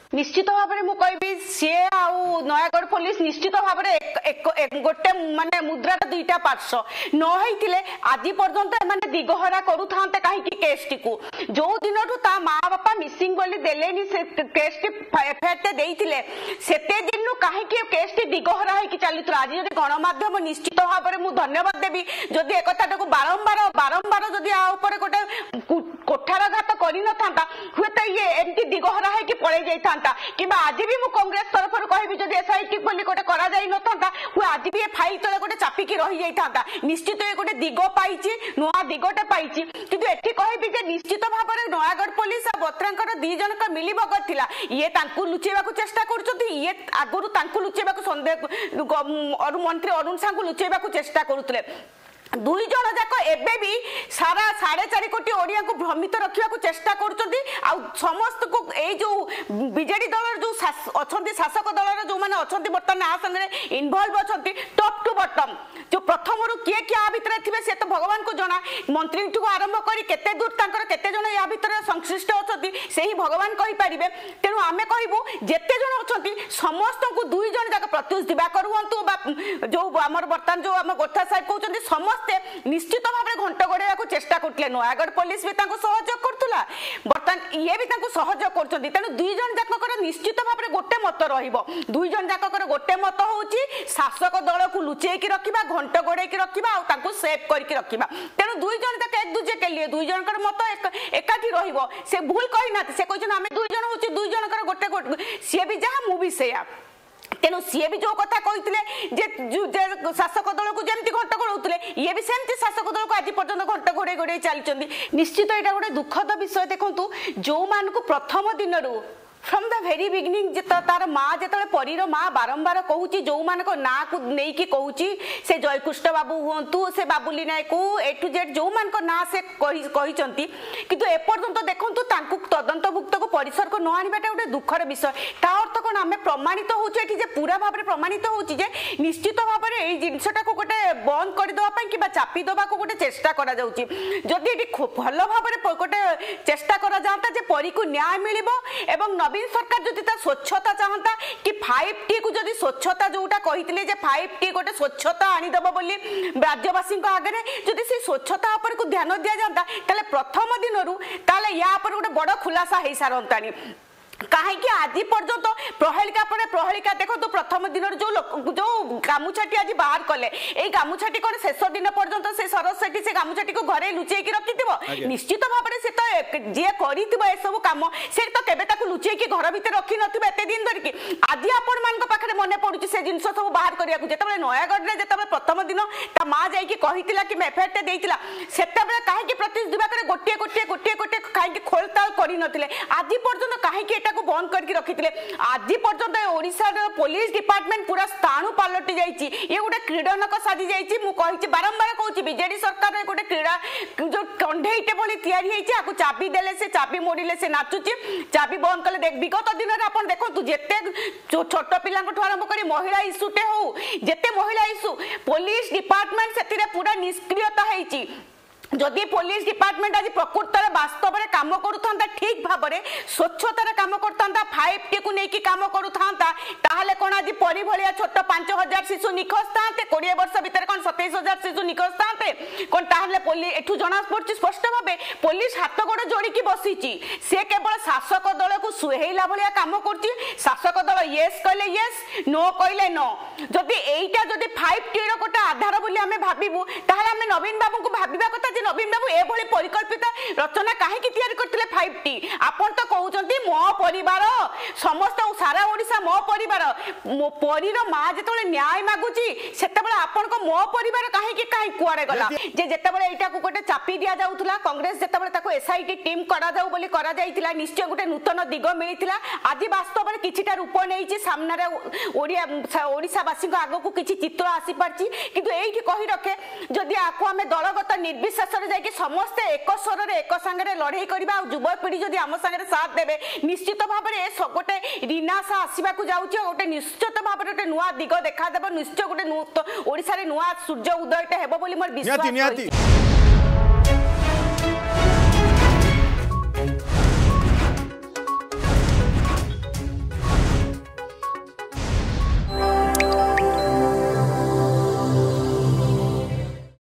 निश्चित भाव में मुझे सी नयागढ़ पुलिस निश्चित भाव में गोटे माने मुद्रार दुईटा पार्श्व नई आज पर्यंत दिगहरा करूँ कहीं केस टी को जो दिन माँ बापा मिसिंग बोली देलेनी से केस टी एफआईआर देते से दिन कहीं केस टी दिगहरा होगी चलुला आज जब गणमाध्यम निश्चित भाव में मुझे धन्यवाद देवी जदि एक बारंबार बारंबार जदि गोटे कोठारघात कर हूँ तो ये एमती दिगहरा होगी पड़े जाता कि आज भी मुझे कांग्रेस तरफ कहि जब एसआईटी गोटे करा हूँ आज भी फाइल तले गोटे चापिकी रही जाता निश्चित ये गोटे दिग पाई नुआ दिगटे पाई कि कहि निश्चित भाव में नयागढ़ पुलिस और बत्रांकर दी जन का मिली भगत थिला ये लुचेबा चेष्टा कर ये आगुरी लुचेबा सन्देह मंत्री अरुण साहू लुचेबा चेष्टा करुले दुई जन जाक एबे भी सारा 4.5 कोटी ओडिया को भ्रमित रखा चेष्टा कर समस्त को जो बीजेडी दल जो शासक दल जो मैंने अच्छा बर्तमान आ संगे इनवल्व अच्छा टॉप टू बॉटम जो प्रथम रू किए क्या भितर थे सी तो भगवान को जना मंत्री ठू आरंभ कर दूर केते जन या भितर संश्लिष्ट अच्छा से ही भगवान कहींपर तेणु आम कहूँ जिते जन अच्छा समस्त को दुई जन जाक प्रत्युष दिवाकर हूँ जो आम बर्तमान जो आम गोथा साहेब कहते समस्ते निश्चित भाव में घंट गोड़ेवा चेष्टा करते नयागढ़ पुलिस भी सहयोग करुला बर्तमान ये भी सहयोग कर तेणु दुई जन जाकर निश्चित भाव में गोटे मत रुई जन जाकर गोटे मत हूँ शासक दल को लुचेक रखा घंट गोड़े रखा सेफ करके रखा तेणु दुई जन जाक एक दूजे के लिए दुई जन मत एकाठी से भूल कही ना से कहते आम दुई जन हूँ दुई जनकर गोटे सी भी जहाँ मुझे सैया तेणु सी भी जो कथा कहते शासक दल को जमी घंट घोड़े ये भी सेमती शासक दल को आज पर्यटन घंट घोड़े घोड़े चलती निश्चित यहाँ गोटे दुखद विषय देखूँ जो मान को प्रथम दिन फ्रॉम द वेरी बिगिनिंग तार माँ जो परीर माँ बारंबार कहूँ जो मान ना को लेकिन कहूँ से जयकृष्ण बाबू हूँ से Babuli Nayak A to Z जो मान ना से कहते किंतु एपर्यंत देखूँ तदंतभुक्त को परिसर को न आनवाटा गोटे दुखर विषय ता अर्थ कौन आम प्रमाणित होचे पूरा भाव में प्रमाणित होची निश्चित भाव में यही जिनटा को गोटे बंद करदेवाई कि चापी देवा को गोटे चेष्टा कराऊँगी जदि भल भाव में गोटे चेष्टा कराता परी को न्याय मिल एवं नवीन सरकार जदि स्वच्छता चाहता कि 5T को जदि स्वच्छता जोटा कहते 5T गोटे स्वच्छता आनीदेव बोली राज्यवासी आगे जदि से स्वच्छता को ध्यान दि जाता प्रथम दिन या गोटे बड़ खुलासा हो सारंतानी कहीं आज पर्यंत प्रहेलिका पर प्रहेलिका देखो तो प्रथम दिन जो गामुछाटी आज बाहर कले ये गामुछाटी कौन शेष दिन पर्यंत से सरस सेठी से गामुछाटी को घरे लुचेक रखि निश्चित भाव में से तो जी कर कम से तो केवे लुचेक घर भर रखी नत दिन धरिकी आज आपण मान मन पड़ू से जिन सब बाहर करने जो नयागढ़ जो प्रथम दिन माँ जाकला कि एफआईआर देता से कहीं प्रत्युष दिवाकर गोटे गोटे गोटे गोटे कहीं खोलताल कर आज पर्यंत कहीं बंद करके रखी आज पर्यंत ओडिशा पुलिस डिपार्टमेंट पूरा स्थाणु पलटि जाइए ये गोटे क्रीडनक साजी जाइए बारंबार कहूँ बीजेडी सरकार गोटे क्रीड़ा जो कंडेईटे भाई या चाबी देले से चाबी मोड़े से नाचुची चाबी बंद कले विगत दिन में आप देखो जिते छोट पिला आरंभ कर महिला इश्यूटे हो जिते महिला इश्यू पुलिस डिपार्टमेंट से पूरा निष्क्रियता होती जदि पुलिस डिपार्टमेंट आज प्रकृत वास्तव में कम करूँ ठीक भाव में स्वच्छतार कम करता 5T को लेकिन कम करूँ कौन आज परी भाया छोट 5000 शिशु निखोज था 20 वर्ष भितर कौन 27000 शिशु निखोज था कौन एठू जना पड़ी स्पष्ट भाव पुलिस हाथ गोड़ जोड़ी बसी से केवल शासक दल को सुहेला भाया कम कर शासक दल येस कहले येस नो कहले नो जदि एटा जदि 5T गोटे आधार बोली आम भावू ताहले नवीन बाबू को भाविबा कथा नवीन बाबू एभली परिकल्पित रचना कहीं करते 5T आपन तो कहते मो परिवार समस्त सारा ओडिशा मो परिवार मो परीर माँ जो न्याय मागुची से आपण को मो परिवार कहीं कुआड़े गला जेतेबेले एटा को गोटे चापी दि जाउथला कांग्रेस जेतेबेले एसआईटी टीम करा जाऊ बोली करा जाइतिला निश्चय गोटे नूतन दिग मिलिथिला आज वास्तव में किछिटा रूप नहीं सामने ओडिशावासी आग को किसी चित्र आसी पारछि किंतु एठी कहि रखे जदि आको आमे दलगत निर्विशेष जाकि समस्ते एक स्वर एक सांगे लड़ाई करवा युवपीढ़ी जदि आम सांगे साथ देवे निश्चित भाव में गोटे रिनाशा आसवाक जाऊँगी गोटे निश्चित भाव में गोटे नुआ दिग देखा निश्चय गोटे ओडिशा नुआ सूर्य उदयटे हेबो बोली मोर विश्वास।